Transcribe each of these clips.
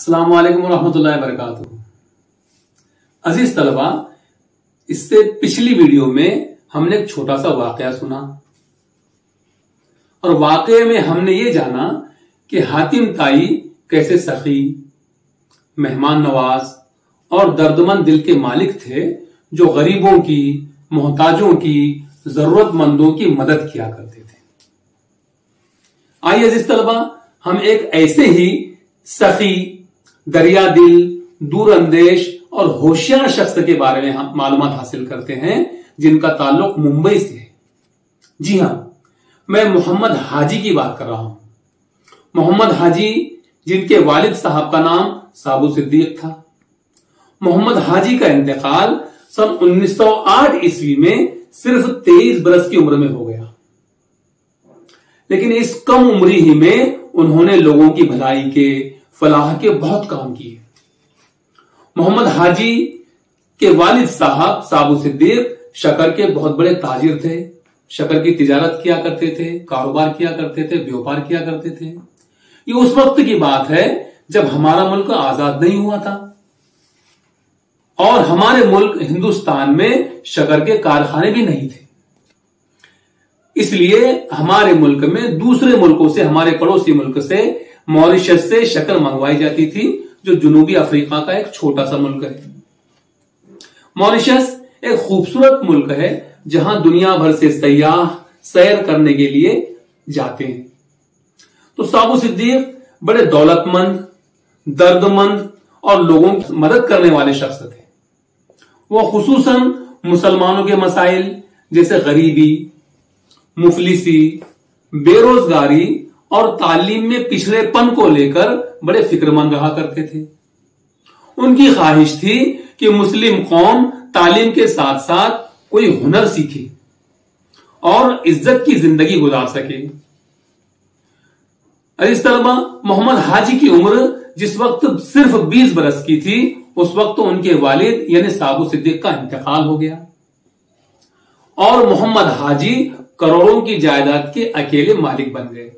अस्सलाम वालेकुम रहमतुल्लाहि व बरकातुहू। अजीज तलबा, इससे पिछली वीडियो में हमने एक छोटा सा वाकया सुना और वाकये में हमने ये जाना कि हातिम ताई कैसे सखी, मेहमान नवाज और दर्दमंद दिल के मालिक थे जो गरीबों की, मोहताजों की, जरूरतमंदों की मदद किया करते थे। आइए अजीज तलबा, हम एक ऐसे ही सखी, दरिया दिल, दूरअंदेश और होशियार शख्स के बारे में हम मालूमात हासिल करते हैं जिनका ताल्लुक मुंबई से है। जी हां, मैं मोहम्मद हाजी की बात कर रहा हूं। मोहम्मद हाजी, जिनके वालिद साहब का नाम साबू सिद्दीक था। मोहम्मद हाजी का इंतकाल सन 1908 ईस्वी में सिर्फ 23 बरस की उम्र में हो गया, लेकिन इस कम उम्री ही में उन्होंने लोगों की भलाई के, फलाह के बहुत काम किए। मोहम्मद हाजी के वालिद साहब साबू सिद्दीक शक्कर के बहुत बड़े ताजिर थे। शक्कर की तिजारत किया करते थे, कारोबार किया करते थे, व्यापार किया करते थे। ये उस वक्त की बात है जब हमारा मुल्क आजाद नहीं हुआ था और हमारे मुल्क हिंदुस्तान में शक्कर के कारखाने भी नहीं थे। इसलिए हमारे मुल्क में दूसरे मुल्कों से, हमारे पड़ोसी मुल्क से, मॉरिशस से शक्कर मंगवाई जाती थी, जो जनूबी अफ्रीका का एक छोटा सा मुल्क है। मॉरिशस एक खूबसूरत मुल्क है जहां दुनिया भर से सयाह सैर करने के लिए जाते हैं। तो साबू सिद्दीक बड़े दौलतमंद, दर्दमंद और लोगों की मदद करने वाले शख्स थे। वो खुसूसन मुसलमानों के मसाइल जैसे गरीबी, मुफलिसी, बेरोजगारी और तालीम में पिछड़ेपन को लेकर बड़े फिक्रमंद रहा करते थे। उनकी ख्वाहिश थी कि मुस्लिम कौम तालीम के साथ साथ कोई हुनर सीखे और इज्जत की जिंदगी गुजार सके। इस तरह मोहम्मद हाजी की उम्र जिस वक्त सिर्फ 20 बरस की थी, उस वक्त तो उनके वालिद यानी साबू सिद्दीक का इंतकाल हो गया और मोहम्मद हाजी करोड़ों की जायदाद के अकेले मालिक बन गए।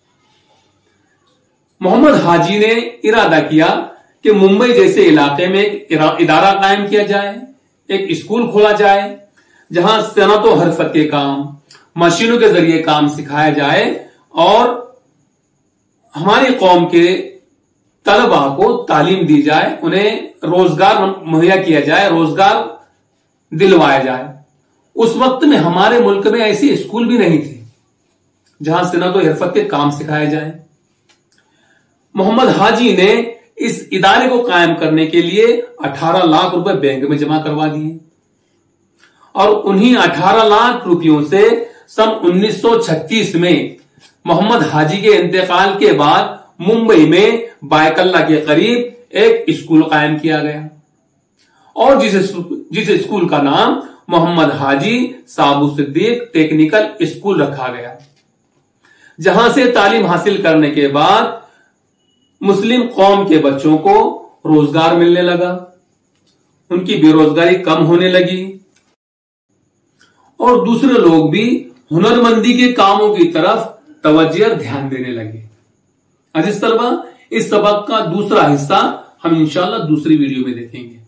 मोहम्मद हाजी ने इरादा किया कि मुंबई जैसे इलाके में एक इदारा कायम किया जाए, एक स्कूल खोला जाए जहां सनअत व हरफत के काम, मशीनों के जरिए काम सिखाया जाए और हमारी कौम के तलबा को तालीम दी जाए, उन्हें रोजगार मुहैया किया जाए, रोजगार दिलवाया जाए। उस वक्त में हमारे मुल्क में ऐसे स्कूल भी नहीं थे जहां सनअत व हरफत के काम सिखाए जाए। मोहम्मद हाजी ने इस इदारे को कायम करने के लिए 18 लाख रुपए बैंक में जमा करवा दिए और उन्हीं 18 लाख रुपयों से सन 1936 में मोहम्मद हाजी के इंतकाल के बाद मुंबई में बायकल्ला के करीब एक स्कूल कायम किया गया और जिस स्कूल का नाम मोहम्मद हाजी साबू सिद्दीक टेक्निकल स्कूल रखा गया, जहां से तालीम हासिल करने के बाद मुस्लिम कौम के बच्चों को रोजगार मिलने लगा, उनकी बेरोजगारी कम होने लगी और दूसरे लोग भी हुनरमंदी के कामों की तरफ तवज्जो और ध्यान देने लगे। अजीज तलबा, इस सबक का दूसरा हिस्सा हम इंशाअल्लाह दूसरी वीडियो में देखेंगे।